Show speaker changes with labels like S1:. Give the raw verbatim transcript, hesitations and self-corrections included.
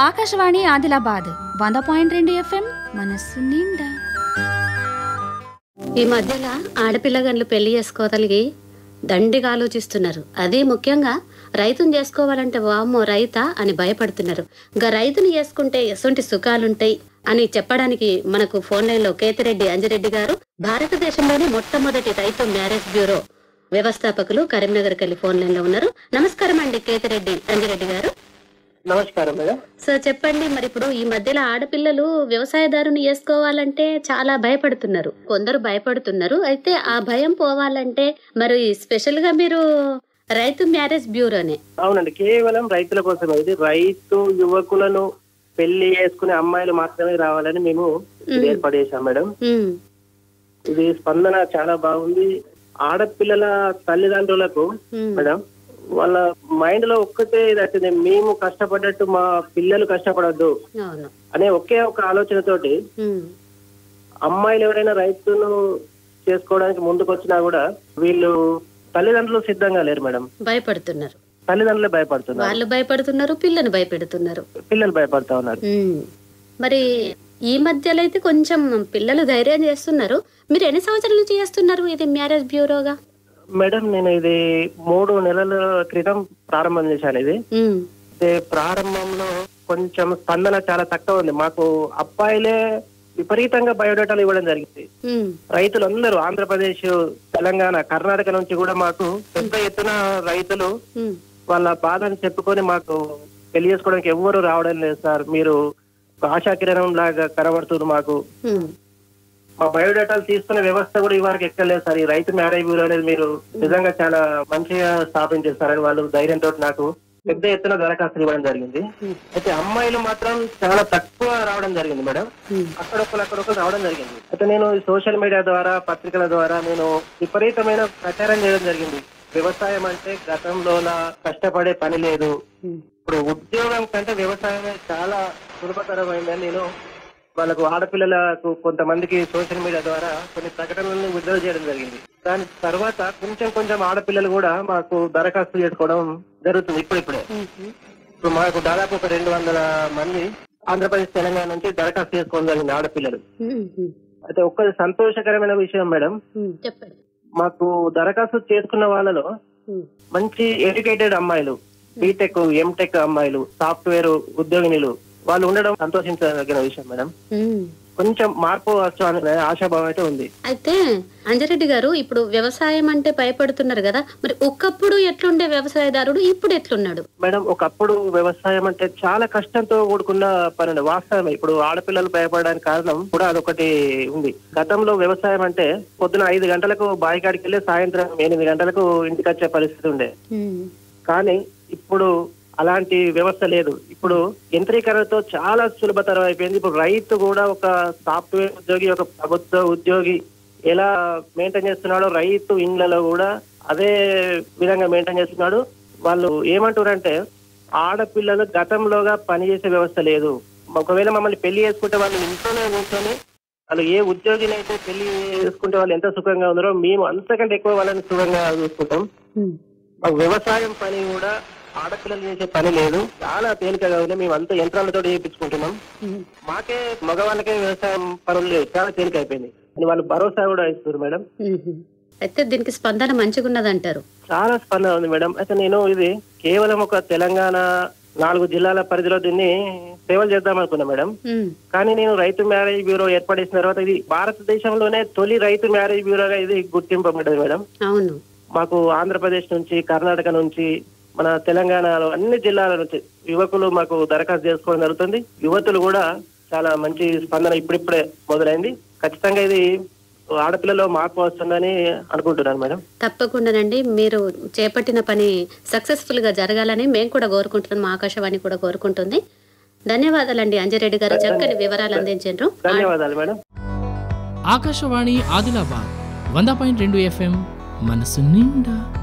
S1: ఆకాశవాణి ఆదిలాబాద్ వంద పాయింట్ రెండు ఎఫ్ఎం మనస్సు నిండా.
S2: ఈ మధ్యలో ఆడపిల్లగండ్లు పెళ్లి చేసుకోగలిగి దండిగా ఆలోచిస్తున్నారు. అదే ముఖ్యంగా రైతుని చేసుకోవాలంటే వామ్మో రైతా అని భయపడుతున్నారు. ఇంకా రైతుని చేసుకుంటే ఎసొంటి సుఖాలుంటాయి అని చెప్పడానికి మనకు ఫోన్ లైన్ లో కేతిరెడ్డి అంజిరెడ్డి గారు, భారతదేశంలోని మొట్టమొదటి రైతు మ్యారేజ్ బ్యూరో వ్యవస్థాపకులు, కరీంనగర్ కెళ్ళి ఫోన్ లైన్ లో ఉన్నారు. నమస్కారం అండి కేతిరెడ్డి అంజిరెడ్డి గారు.
S3: నమస్కారం మేడం.
S2: సార్ చెప్పండి, మరి ఇప్పుడు ఈ మధ్యలో ఆడపిల్లలు వ్యవసాయదారుని చేసుకోవాలంటే చాలా భయపడుతున్నారు, కొందరు భయపడుతున్నారు. అయితే ఆ భయం పోవాలంటే మరి స్పెషల్ గా మీరు రైతు మ్యారేజ్ బ్యూరోనే?
S3: అవునండి, కేవలం రైతుల కోసమే. ఇది రైతు యువకులను పెళ్లి చేసుకునే అమ్మాయిలు మాత్రమే రావాలని మేము ఏర్పాటు చేశాం మేడం. ఇది స్పందన చాలా బాగుంది. ఆడపిల్లల తల్లిదండ్రులకు మేడం వాళ్ళ మైండ్ లో ఒక్కటే ఇది, మేము కష్టపడ్డట్టు మా పిల్లలు కష్టపడద్దు అనే ఒకే ఒక ఆలోచనతోటి అమ్మాయిలు ఎవరైనా రైతును చేసుకోవడానికి ముందుకు వచ్చినా కూడా వీళ్ళు తల్లిదండ్రులు సిద్ధంగా లేరు మేడం.
S2: భయపడుతున్నారు,
S3: తల్లిదండ్రులు భయపడుతున్నారు,
S2: వాళ్ళు భయపడుతున్నారు, పిల్లలు భయపెడుతున్నారు,
S3: పిల్లలు భయపడతా ఉన్నారు.
S2: మరి ఈ మధ్యలో అయితే కొంచెం పిల్లలు ధైర్యం చేస్తున్నారు. మీరు ఎన్ని సంవత్సరాల నుంచి చేస్తున్నారు ఇది మ్యారేజ్ బ్యూరోగా?
S3: మేడం నేను ఇది మూడు నెలల క్రితం ప్రారంభం చేశాను. ఇది ప్రారంభంలో కొంచెం స్పందన చాలా తక్కువ ఉంది. మాకు అబ్బాయిలే విపరీతంగా బయోడేటాలు ఇవ్వడం జరిగింది. రైతులందరూ ఆంధ్రప్రదేశ్, తెలంగాణ, కర్ణాటక నుంచి కూడా మాకు పెద్ద ఎత్తున రైతులు వాళ్ళ బాధని చెప్పుకొని మాకు పెళ్లి చేసుకోవడానికి ఎవ్వరు రావడం లేదు సార్, మీరు ఆశాకిరణం లాగా కనబడుతుంది మాకు, మా బయోడేటాలు తీసుకునే వ్యవస్థ కూడా ఇవాళకి ఎక్కలేదు సార్, ఈ రైతు మ్యారేజ్ బ్యూరో అనేది మీరు నిజంగా చాలా మంచిగా స్థాపించేస్తారని వాళ్ళు ధైర్యంతో నాకు పెద్ద ఎత్తున దరఖాస్తులు ఇవ్వడం జరిగింది. అయితే అమ్మాయిలు మాత్రం చాలా తక్కువ రావడం జరిగింది మేడం, అక్కడొక్కరు అక్కడొక్కరు రావడం జరిగింది. అయితే నేను సోషల్ మీడియా ద్వారా, పత్రికల ద్వారా నేను విపరీతమైన ప్రచారం చేయడం జరిగింది. వ్యవసాయం అంటే గతంలోలా కష్టపడే పని లేదు, ఇప్పుడు ఉద్యోగం కంటే వ్యవసాయమే చాలా సులభతరమైందని నేను వాళ్ళకు, ఆడపిల్లలకు కొంతమందికి సోషల్ మీడియా ద్వారా కొన్ని ప్రకటనలను విడుదల చేయడం జరిగింది. దాని తర్వాత కొంచెం కొంచెం ఆడపిల్లలు కూడా మాకు దరఖాస్తు చేసుకోవడం జరుగుతుంది ఇప్పుడిప్పుడే. ఇప్పుడు మాకు దాదాపు ఒక రెండు వందల మంది ఆంధ్రప్రదేశ్, తెలంగాణ నుంచి దరఖాస్తు చేసుకోవడం జరిగింది ఆడపిల్లలు. అయితే ఒక్క సంతోషకరమైన విషయం మేడం, మాకు దరఖాస్తు చేసుకున్న వాళ్ళలో మంచి ఎడ్యుకేటెడ్ అమ్మాయిలు, బీటెక్, ఎంటెక్ అమ్మాయిలు, సాఫ్ట్వేర్ ఉద్యోగినులు వాళ్ళు ఉండడం సంతోషించదగిన విషయం మేడం. కొంచెం మార్పు వచ్చు అనే ఆశాభావం అయితే ఉంది.
S2: అయితే అంజిరెడ్డి గారు, ఇప్పుడు వ్యవసాయం అంటే భయపడుతున్నారు కదా, మరి ఒకప్పుడు ఎట్లుండే వ్యవసాయదారుడు, ఇప్పుడు ఎట్లున్నాడు?
S3: మేడం ఒకప్పుడు వ్యవసాయం అంటే చాలా కష్టంతో కూడుకున్న పని, వాస్తవమే. ఇప్పుడు ఆడపిల్లలు భయపడడానికి కారణం కూడా అదొకటి ఉంది. గతంలో వ్యవసాయం అంటే పొద్దున ఐదు గంటలకు బాయికాడికి వెళ్ళి సాయంత్రం ఎనిమిది గంటలకు ఇంటికి వచ్చే పరిస్థితి ఉండే. కానీ ఇప్పుడు అలాంటి వ్యవస్థ లేదు. ఇప్పుడు యంత్రీకరణతో చాలా సులభతరం అయిపోయింది. ఇప్పుడు రైతు కూడా ఒక సాఫ్ట్వేర్ ఉద్యోగి, ఒక ప్రభుత్వ ఉద్యోగి ఎలా మెయింటైన్ చేస్తున్నాడో రైతు ఇండ్లలో కూడా అదే విధంగా మెయింటైన్ చేస్తున్నాడు. వాళ్ళు ఏమంటారంటే ఆడపిల్లలు గతంలోగా పనిచేసే వ్యవస్థ లేదు. ఒకవేళ మమ్మల్ని పెళ్లి చేసుకుంటే వాళ్ళు ఇంట్లోనే కూర్చొని, వాళ్ళు ఏ ఉద్యోగిని అయితే పెళ్లి చేసుకుంటే వాళ్ళు ఎంత సుఖంగా ఉన్నారో మేము అంతకంటే ఎక్కువ వాళ్ళని సుఖంగా చూసుకుంటాం. వ్యవసాయం పని కూడా ఆడపిల్లలు చేసే పని లేదు, చాలా తేలికగా ఉంది. మేము అంతా యంత్రాలతో చేయించుకుంటున్నాం. మాకే మగవాళ్ళకే వ్యవసాయం పనులు లేవు, చాలా తేలిక అయిపోయింది అని వాళ్ళు భరోసా కూడా ఇస్తారు మేడం.
S2: అయితే దీనికి స్పందన మంచిగా ఉన్నదంటారు?
S3: చాలా స్పందన ఉంది మేడం. అయితే నేను ఇది కేవలం ఒక తెలంగాణ నాలుగు జిల్లాల పరిధిలో దీన్ని సేవలు చేద్దాం అనుకున్నా మేడం. కానీ నేను రైతు మ్యారేజ్ బ్యూరో ఏర్పాటు చేసిన తర్వాత ఇది భారతదేశంలోనే తొలి రైతు మ్యారేజ్ బ్యూరోగా ఇది గుర్తింపబడ్డది మేడం.
S2: అవును,
S3: మాకు ఆంధ్రప్రదేశ్ నుంచి, కర్ణాటక నుంచి, మన తెలంగాణలో అన్ని జిల్లాల నుంచి యువకులు మాకు దరఖాస్తు చేసుకోవడం జరుగుతుంది. యువతులు కూడా చాలా మంచి స్పందన ఇప్పుడిప్పుడే మొదలైంది. ఖచ్చితంగా ఇది ఆడపిల్లలో మార్పు వస్తుందని అనుకుంటున్నాను మేడం.
S2: తప్పకుండానండి, మీరు చేపట్టిన పని సక్సెస్ఫుల్ గా జరగాలని మేము కూడా కోరుకుంటున్నాం, మా ఆకాశవాణి కూడా కోరుకుంటుంది. ధన్యవాదాలండి అంజిరెడ్డి గారు, చక్కని వివరాలు అందించారు.
S3: ధన్యవాదాలు మేడం.
S4: ఆకాశవాణి ఆదిలాబాద్ వంద పాయింట్ రెండు ఎఫ్ఎం మనసు నిండా.